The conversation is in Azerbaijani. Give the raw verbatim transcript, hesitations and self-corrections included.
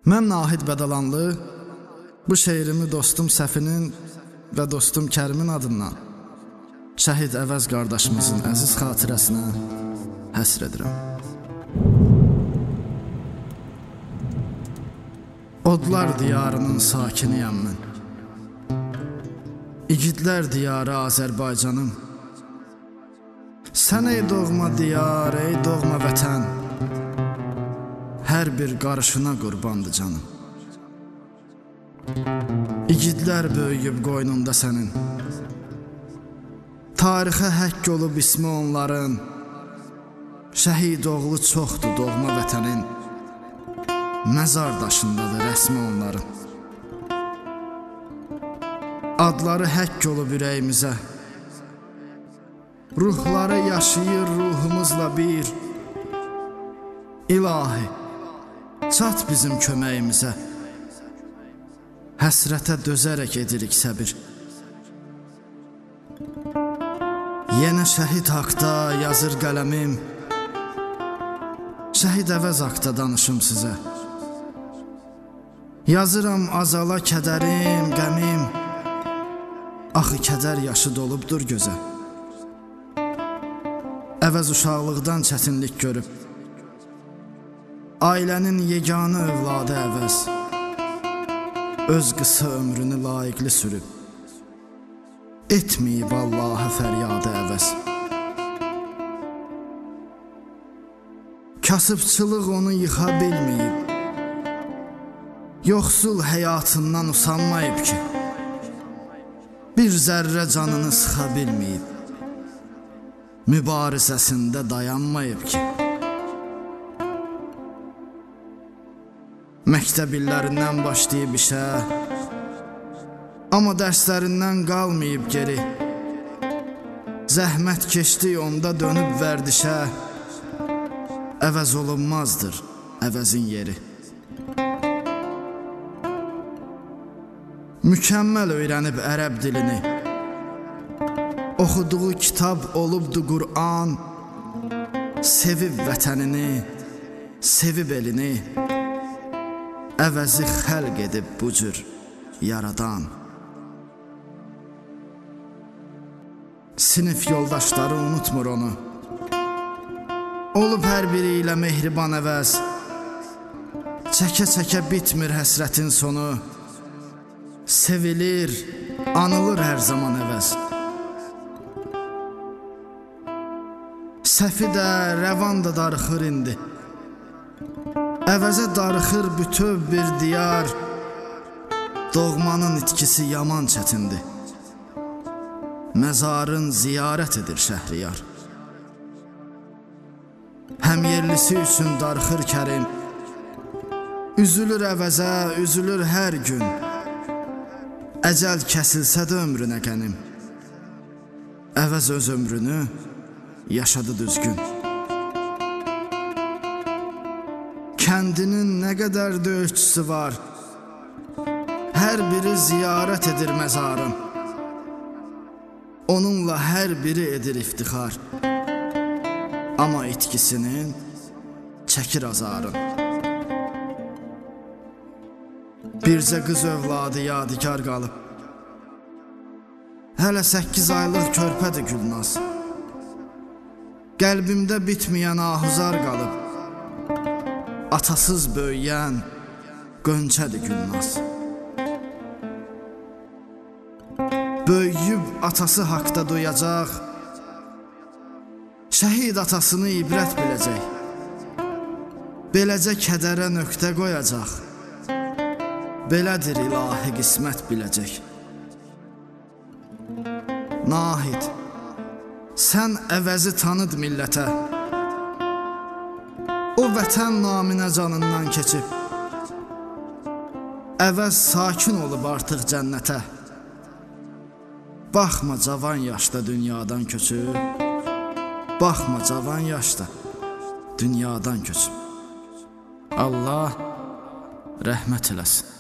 Mən Nahid Bədalanlı bu şeirimi dostum Səfinin və dostum Kərimin adından şəhid Əvəz qardaşımızın əziz xatirəsinə həsr edirəm. Odlar diyarının sakiniyəm mən. İgidlər diyarı Azərbaycanım. Sən ey doğma diyar, ey doğma vətən, hər bir qarışına qurbandı canım. İgidlər böyüyüb qoynunda sənin, tarixə həkk olub ismi onların. Şəhid oğlu çoxdur doğma vətənin, məzar daşındadır rəsmi onların. Adları həkk olub ürəyimizə, ruhları yaşayır ruhumuzla bir. İlahi, çat bizim köməyimizə, həsrətə dözərək edirik səbir. Yenə şəhid haqda yazır qələmim, şəhid Əvəz haqda danışım sizə. Yazıram azala kədərim, qəmim, axı kədər yaşı dolubdur gözə. Əvəz uşaqlıqdan çətinlik görüb, ailənin yeganı övladı Əvəz, öz qısa ömrünü layiqli sürüb, etməyib Allah'a fəryadı Əvəz. Kasıbçılıq onu yıxa bilməyib, yoxsul həyatından usanmayıb ki, bir zərrə canını sıxa bilməyib, mübarizəsində dayanmayıb ki. Məktəb illərindən başlayıb işə, amma dərslərindən qalmayıb geri. Zəhmət keçdi onda dönüb vərdişə, əvəz olunmazdır əvəzin yeri. Mükəmməl öyrənib ərəb dilini, oxuduğu kitab olubdu Qur'an. Sevib vətənini, sevib elini, əvəzi xəlq edib bu cür yaradan. Sinif yoldaşları unutmur onu, olub hər biri ilə mehriban Əvəz. Çəkə-çəkə bitmir həsrətin sonu, sevilir, anılır hər zaman Əvəz. Səfi də, rəvan da darıxır indi, Əvəzə darıxır bütöv bir diyar. Doğmanın itkisi yaman çətindir, məzarın ziyarət edir Şəhriyar. Həm yerlisi üçün darıxır Kərim, üzülür Əvəzə, üzülür hər gün. Əcəl kəsilsə də ömrünə qənim, Əvəz öz ömrünü yaşadı düzgün. Kəndinin nə qədər döyüşçüsü var, hər biri ziyarət edir məzarın. Onunla hər biri edir iftixar, amma itkisinin çəkir azarın. Bircə qız övladı yadigar qalıb, hələ səkkiz aylıq körpədir Gülnaz. Qəlbimdə bitməyən ahuzar qalıb, atasız böyüyən Gönçədir Gülnaz. Böyüyüb atası haqda duyacaq, şəhid atasını ibrət biləcək, beləcə kədərə nöqtə qoyacaq, belədir ilahi qismət biləcək. Nahid, sən Əvəzi tanıd millətə, o vətən naminə canından keçib, Əvəz sakin olub artıq cənnətə. Baxma cavan yaşda dünyadan köçüb, baxma cavan yaşda dünyadan köçüb. Allah rəhmət eləsin.